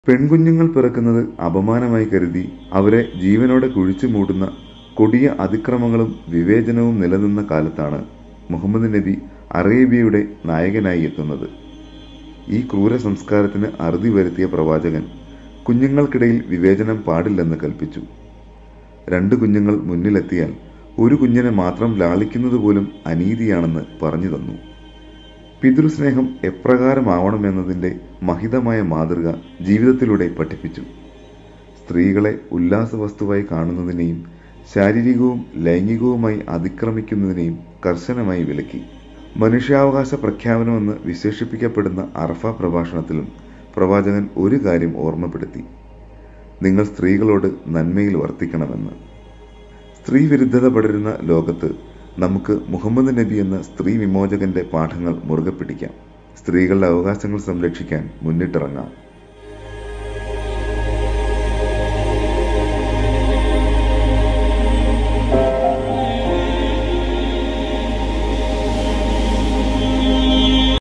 പെൺകുഞ്ഞുങ്ങൾ പിറക്കുന്നത് അപമാനമായി കരുതി അവരെ ജീവനോടെ കുഴിച്ചു മൂടുന്ന കൊടിയ അതിക്രമങ്ങളും വിവേചനവും നിലനിന്ന കാലത്താണ് മുഹമ്മദ് നബി അറേബ്യയുടെ നായകനായി എത്തുന്നത്. ഈ ക്രൂര സംസ്കാരത്തിന് അറുതി വരുത്തിയ പ്രവാചകൻ കുഞ്ഞുങ്ങൾക്കിടയിൽ വിവേചനം പാടില്ലെന്ന് കൽപ്പിച്ചു. 2 കുഞ്ഞുങ്ങൾ മുന്നിലെത്തിയാൽ ഒരു കുഞ്ഞിനെ മാത്രം ലാളിക്കുന്നത് പോലും അനീതിയാണെന്ന് പറഞ്ഞു തന്നു. പിതൃസ്നേഹം എപ്രകാരമാവണമെന്നതിൻ്റെ മഹിതമായ മാതൃക ജീവിതത്തിലൂടെ പഠിപ്പിച്ചു. സ്ത്രീകളെ ഉല്ലാസവസ്തുവായി കാണുന്നതിനെയും ശാരീരികവും ലൈംഗികവുമായി അതിക്രമിക്കുന്നതിനെയും കർശനമായി വിലക്കി. മനുഷ്യാവകാശ പ്രഖ്യാപനമെന്ന് വിശേഷിപ്പിക്കപ്പെടുന്ന അറഫ പ്രഭാഷണത്തിലും പ്രവാചകൻ ഒരു കാര്യം ഓർമ്മപ്പെടുത്തി: നിങ്ങൾ സ്ത്രീകളോട് നന്മയിൽ വർത്തിക്കണമെന്ന്. സ്ത്രീ വിരുദ്ധത പടരുന്ന ലോകത്ത് നമുക്ക് മുഹമ്മദ് നബി എന്ന സ്ത്രീ വിമോചകന്റെ പാഠങ്ങൾ മുറുകെ പിടിക്കാം. സ്ത്രീകളുടെ അവകാശങ്ങൾ സംരക്ഷിക്കാൻ മുന്നിട്ടിറങ്ങാം.